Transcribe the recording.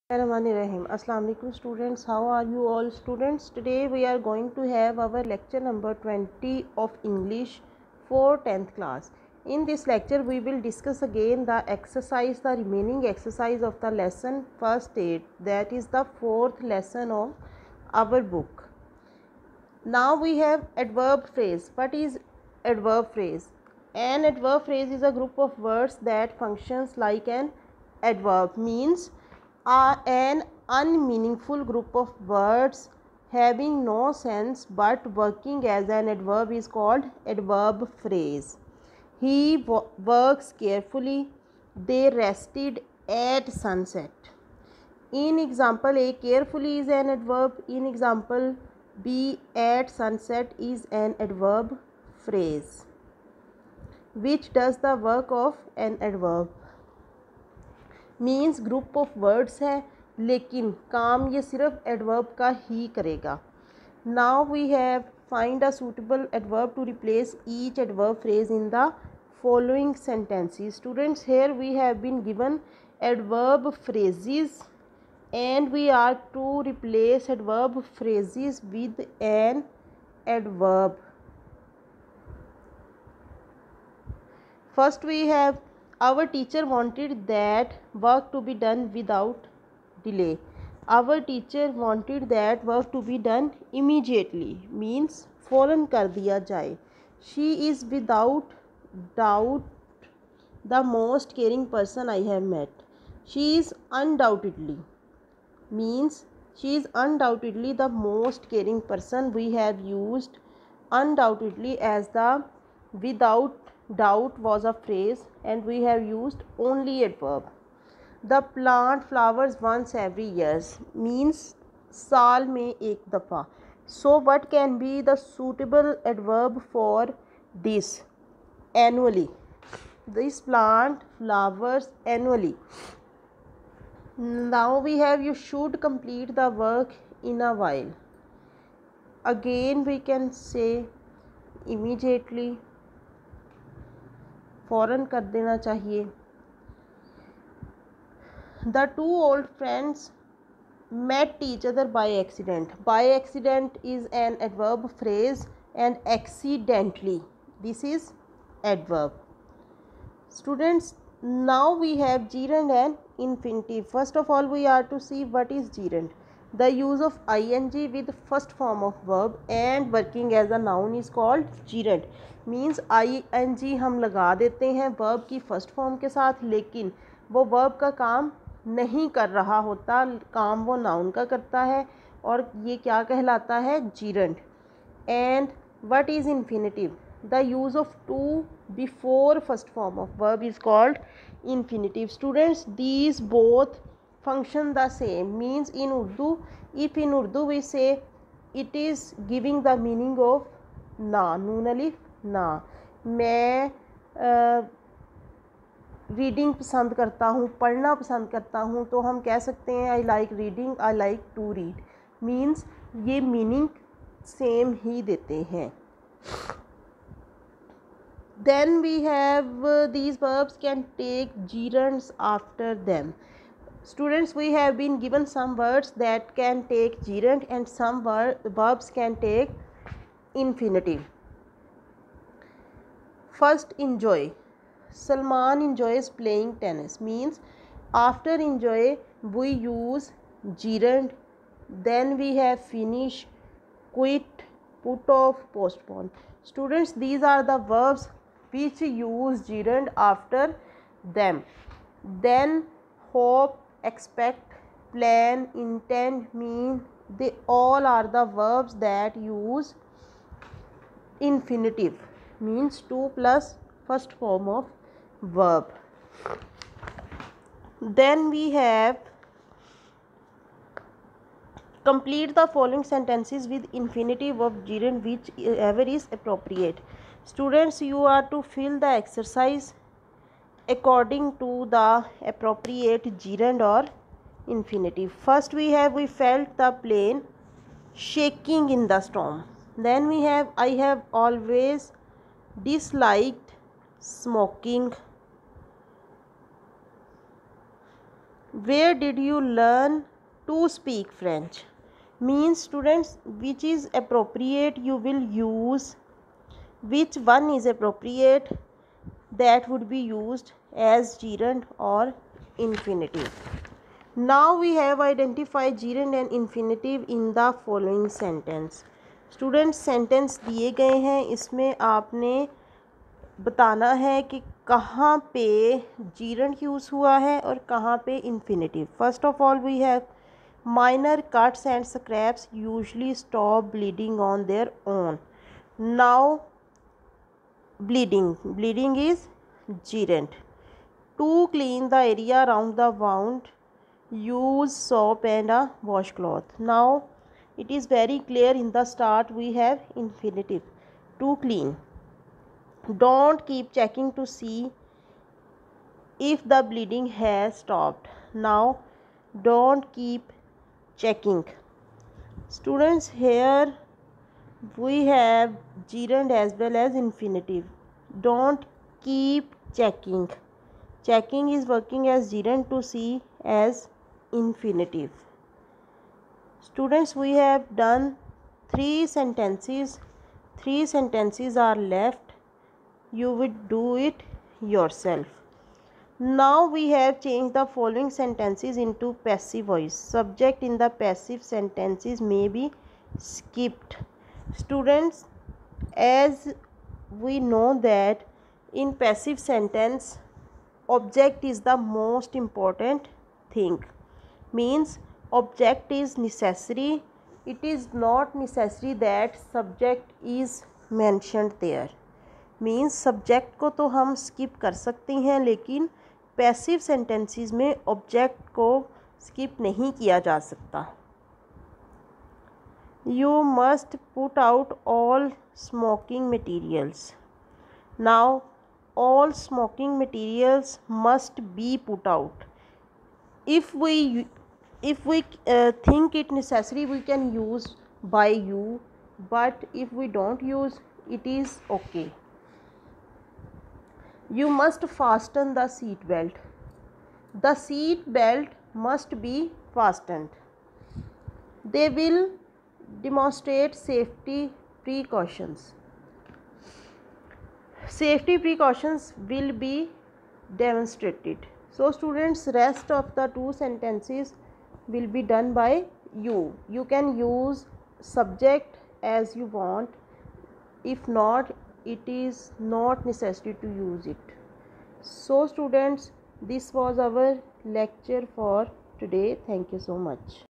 Bismillahirrahmanirrahim. Assalamu alaikum students. How are you all students? Today we are going to have our lecture number 20 of English for 10th class. In this lecture we will discuss again the remaining exercise of the lesson first aid, that is the fourth lesson of our book. Now we have adverb phrase. What is adverb phrase? An adverb phrase is a group of words that functions like an adverb, means an unmeaningful group of words having no sense but working as an adverb is called adverb phrase. He works carefully. They rested at sunset. In example A, carefully is an adverb. In example B, at sunset is an adverb phrase which does the work of an adverb. Means group of words है लेकिन काम ये सिर्फ adverb का ही करेगा. Now we have find a suitable adverb to replace each adverb phrase in the following sentences. Students, here we have been given adverb phrases and we are to replace adverb phrases with an adverb. First we have, our teacher wanted that work to be done without delay. Our teacher wanted that work to be done immediately, means फौरन कर दिया जाए. She is without doubt the most caring person I have met. She is undoubtedly, means she is undoubtedly the most caring person. We have used undoubtedly as the without doubt was a phrase and we have used only adverb. The plant flowers once every year, means साल में एक दफ़ा. So what can be the suitable adverb for this? Annually. This plant flowers annually. Now we have, you should complete the work in a while. Again we can say immediately, फ़ौरन कर देना चाहिए. The two old friends met each other by accident. By accident is an adverb phrase and accidentally, this is adverb. Students, now we have gerund and infinitive. First of all we are to see what is gerund. The use of ing with first form of verb and working as a noun is called gerund. Means ing हम लगा देते हैं verb की first form के साथ, लेकिन वो verb का काम नहीं कर रहा होता, काम वो नाउन का करता है और ये क्या कहलाता है? Gerund. And what is infinitive? The use of to before first form of verb is called infinitive. Students, these both function the same, means in Urdu, if in Urdu we say it is giving the meaning of na, noon alif ना. मैं reading पसंद करता हूँ, पढ़ना पसंद करता हूँ, तो हम कह सकते हैं I like reading, I like to read. Means ये मीनिंग सेम ही देते हैं. Then we have these verbs can take gerunds after them. Students, we have been given some words that can take gerund and some verbs can take infinitive. First, enjoy. Salman enjoys playing tennis, means after enjoy we use gerund. Then we have finish, quit, put off, postpone. Students, these are the verbs which use gerund after them. Then hope, expect, plan, intend, mean, they all are the verbs that use infinitive, means 2 plus first form of verb. Then we have, complete the following sentences with infinitive of gerund whichever is appropriate. Students, you are to fill the exercise according to the appropriate gerund or infinitive. First we have, we felt the plane shaking in the storm. Then we have, I have always disliked smoking. Where did you learn to speak French? Means students, which is appropriate you will use, which one is appropriate that would be used as gerund or infinitive. Now we have identified gerund and infinitive in the following sentence. Students, sentence दिए गए हैं, इसमें आपने बताना है कि कहाँ पे gerund यूज़ हुआ है और कहाँ पे infinitive. First of all we have minor cuts and scrapes usually stop bleeding on their own. Now bleeding is gerund. To clean the area around the wound, use soap and a washcloth. Now it is very clear, in the start we have infinitive, to clean. Don't keep checking to see if the bleeding has stopped. Now don't keep checking. Students, here we have gerund as well as infinitive. Don't keep checking. Checking is working as gerund, to see as infinitive. Students, we have done 3 sentences. 3 sentences are left. You would do it yourself. Now we have changed the following sentences into passive voice. Subject in the passive sentences may be skipped. Students, as we know that in passive sentence object is the most important thing. Means object is necessary. It is not necessary that subject is mentioned there. Means subject को तो हम skip कर सकते हैं, लेकिन passive sentences में object को skip नहीं किया जा सकता. You must put out all smoking materials. Now all smoking materials must be put out. If we think it necessary, we can use by you, but if we don't use, it is okay. You must fasten the seat belt. The seat belt must be fastened. They will demonstrate safety precautions. Safety precautions will be demonstrated. So students, rest of the 2 sentences will be done by you. You can use subject as you want. If not, it is not necessary to use it. So students, this was our lecture for today. Thank you so much.